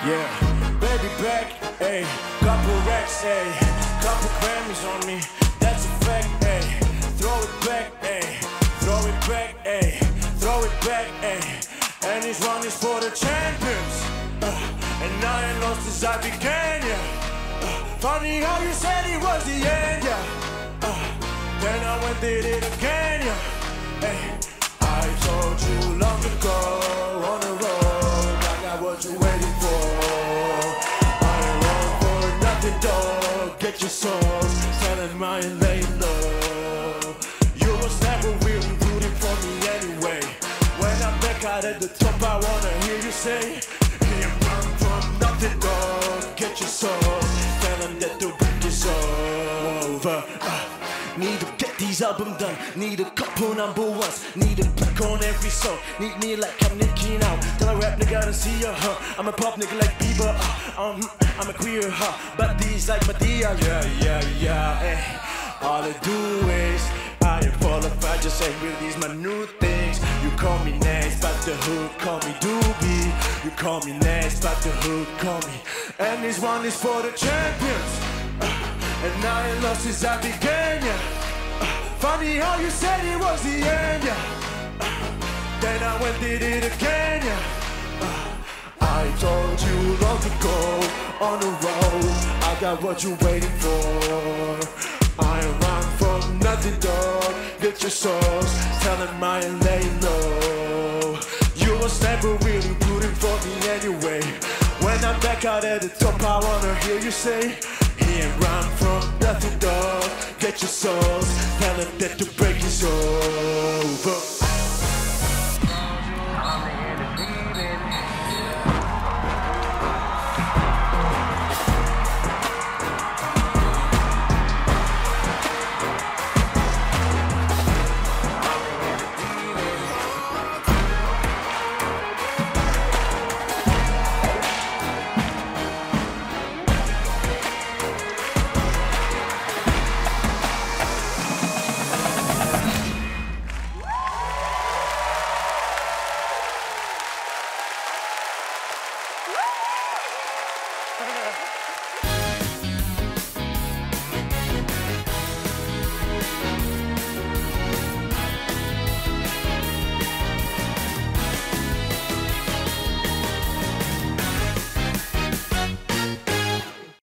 Yeah, baby back, ayy, couple racks, ayy, couple Grammys on me, that's a fact, ayy. Throw it back, ayy, throw it back, ayy, throw it back, ayy. And this one is for the champions, and I ain't lost since I began, yeah. Funny how you said it was the end, yeah. Then I went did it again, yeah. Hey, I told you long ago on the road, I got what you waiting for. I ain't wrong for nothing, dog. Get your souls, telling mine lay low. You was never really rooting for me anyway. When I'm back out at the top, I wanna hear you say, he ain't run from nothing, dog. Get your souls, tell them that the break is over. Need to get these albums done. Need a couple number ones. Need a pick on every song. Need me like I'm Nicki now. Tell a rap nigga to see ya, I'm a pop nigga like Bieber, I'm a queer, but these like Madea, yeah, eh. All I do is I am qualified, just ain't with these my new things. You call me next, but the hood call me Doobie. You call me next, but the hood call me. And this one is for the champions. And I ain't lost since I began, yeah. Funny how you said it was the end, yeah. Then I went did it again, yeah. I told you long ago on the road, I got what you waiting for. I ain't run from nothing, dog. Get your souls, tell them I ain't laying low. You was never really rooting for me anyway. When I'm back out at the top, I wanna hear you say, he ain't run from nothing, dog. Get your souls, tell them that the break is over.